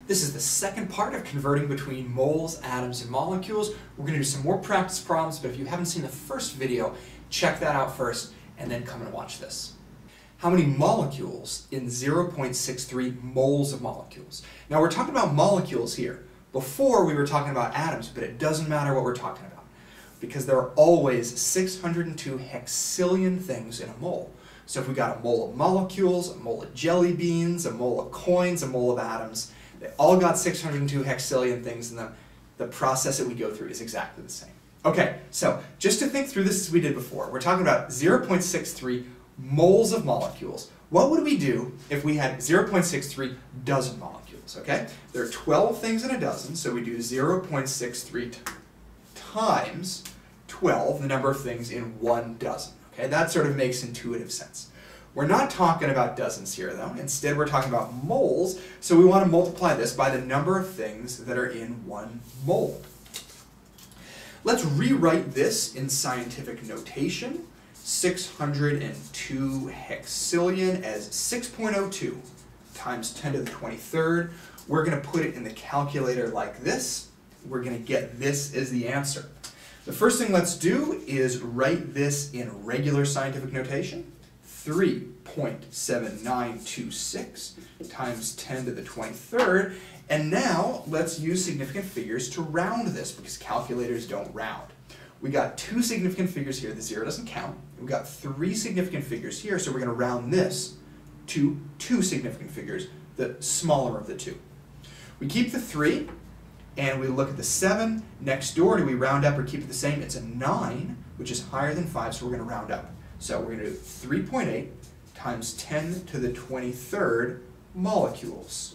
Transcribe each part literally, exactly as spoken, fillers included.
This is the second part of converting between moles, atoms, and molecules. We're going to do some more practice problems, but if you haven't seen the first video, check that out first and then come and watch this. How many molecules in zero point six three moles of molecules? Now we're talking about molecules here. Before we were talking about atoms, but it doesn't matter what we're talking about because there are always six hundred two hexillion things in a mole. So if we got a mole of molecules, a mole of jelly beans, a mole of coins, a mole of atoms, they all got six hundred two hexillion things in them. The process that we go through is exactly the same. Okay, so just to think through this as we did before, we're talking about zero point six three moles of molecules. What would we do if we had zero point six three dozen molecules, okay? There are twelve things in a dozen, so we do zero point six three times twelve, the number of things in one dozen, okay? That sort of makes intuitive sense. We're not talking about dozens here, though. Instead, we're talking about moles, so we want to multiply this by the number of things that are in one mole. Let's rewrite this in scientific notation. six hundred two hexillion as six point zero two times ten to the twenty-third. We're going to put it in the calculator like this. We're going to get this as the answer. The first thing let's do is write this in regular scientific notation. three point seven nine two six times ten to the twenty-third. And now let's use significant figures to round this because calculators don't round. We got two significant figures here, the zero doesn't count. We've got three significant figures here, so we're going to round this to two significant figures, the smaller of the two. We keep the three, and we look at the seven. Next door, do we round up or keep it the same? It's a nine, which is higher than five, so we're going to round up. So we're going to do three point eight times ten to the twenty-third molecules.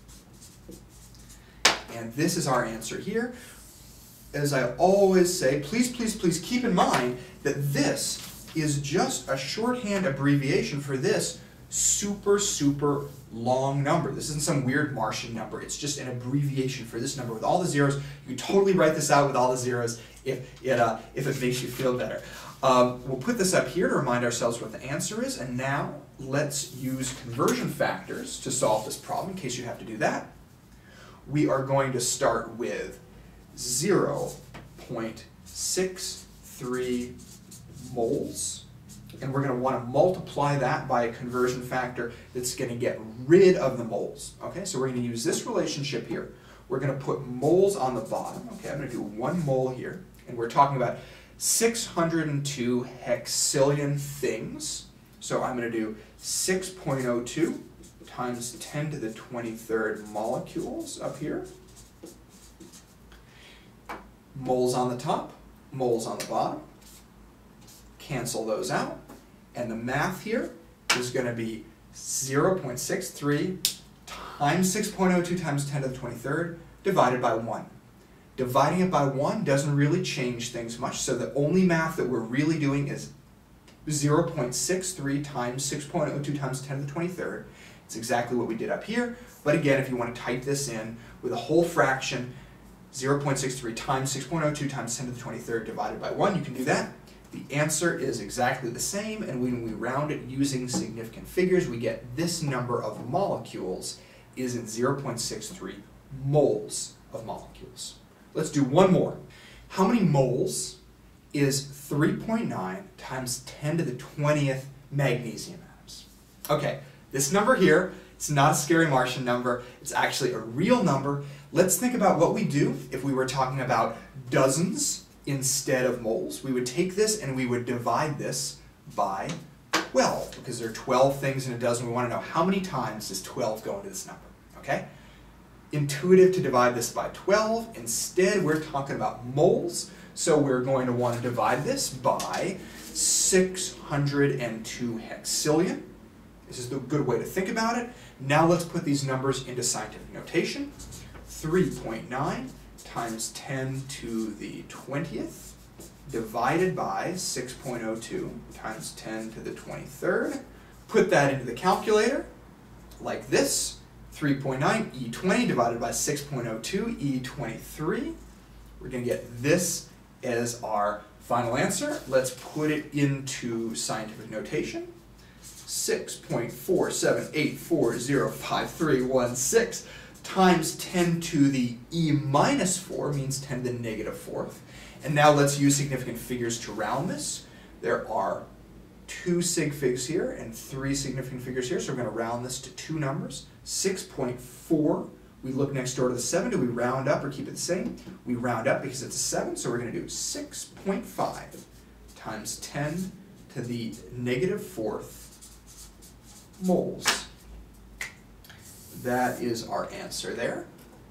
And this is our answer here. As I always say, please, please, please keep in mind that this is just a shorthand abbreviation for this super, super long number. This isn't some weird Martian number. It's just an abbreviation for this number with all the zeros. You can totally write this out with all the zeros if it, uh, if it makes you feel better. Um, we'll put this up here to remind ourselves what the answer is. And now let's use conversion factors to solve this problem in case you have to do that. We are going to start with zero point six three moles, and we're going to want to multiply that by a conversion factor that's going to get rid of the moles. Okay, so we're going to use this relationship here. We're going to put moles on the bottom. Okay, I'm going to do one mole here, and we're talking about six hundred two hexillion things. So I'm going to do six point zero two times ten to the twenty-third molecules up here. Moles on the top, moles on the bottom. Cancel those out. And the math here is going to be zero point six three times six point zero two times ten to the twenty-third divided by one. Dividing it by one doesn't really change things much, so the only math that we're really doing is zero point six three times six point zero two times ten to the twenty-third. It's exactly what we did up here, but again, if you want to type this in with a whole fraction, zero point six three times six point zero two times ten to the twenty-third divided by one, you can do that. The answer is exactly the same, and when we round it using significant figures, we get this number of molecules is in zero point six three moles of molecules. Let's do one more. How many moles is three point nine times ten to the twentieth magnesium atoms? Okay, this number here, it's not a scary Martian number, it's actually a real number. Let's think about what we do if we were talking about dozens instead of moles. We would take this and we would divide this by twelve, because there are twelve things in a dozen. We want to know how many times does twelve go into this number, okay? Intuitive to divide this by twelve. Instead, we're talking about moles, so we're going to want to divide this by six hundred two hexillion. This is the good way to think about it. Now let's put these numbers into scientific notation. three point nine times ten to the twentieth divided by six point zero two times ten to the twenty-third. Put that into the calculator like this. three point nine e twenty divided by six point zero two e twenty-three. We're going to get this as our final answer. Let's put it into scientific notation. six point four seven eight four zero five three one six times ten to the e minus four means ten to the negative fourth. And now let's use significant figures to round this. There are two sig figs here and three significant figures here, so we're going to round this to two numbers. six point four, we look next door to the seven. Do we round up or keep it the same? We round up because it's a seven, so we're going to do six point five times ten to the negative fourth moles. That is our answer there.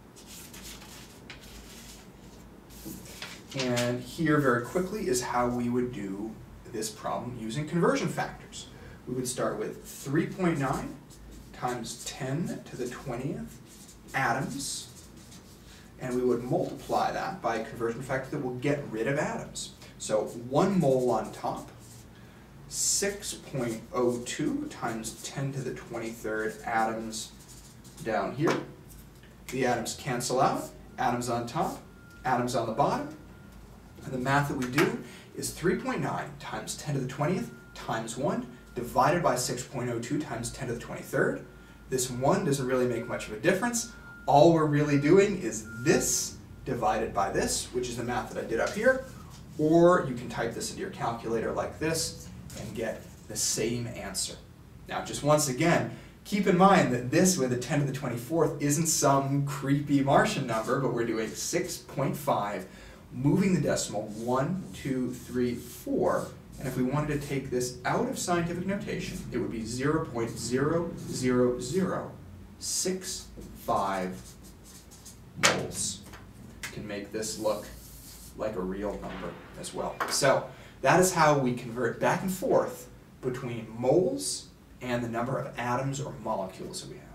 And here very quickly is how we would do this problem using conversion factors. We would start with three point nine times ten to the twentieth atoms, and we would multiply that by a conversion factor that will get rid of atoms. So one mole on top, six point zero two times ten to the twenty-third atoms down here. The atoms cancel out, atoms on top, atoms on the bottom, and the math that we do is three point nine times ten to the twentieth times one divided by six point zero two times ten to the twenty-third. This one doesn't really make much of a difference. All we're really doing is this divided by this, which is the math that I did up here, or you can type this into your calculator like this and get the same answer. Now, just once again, keep in mind that this with a ten to the twenty-fourth isn't some creepy Martian number, but we're doing six point five, moving the decimal one, two, three, four, and if we wanted to take this out of scientific notation, it would be zero point zero zero zero six five moles. You can make this look like a real number as well. So that is how we convert back and forth between moles and the number of atoms or molecules that we have.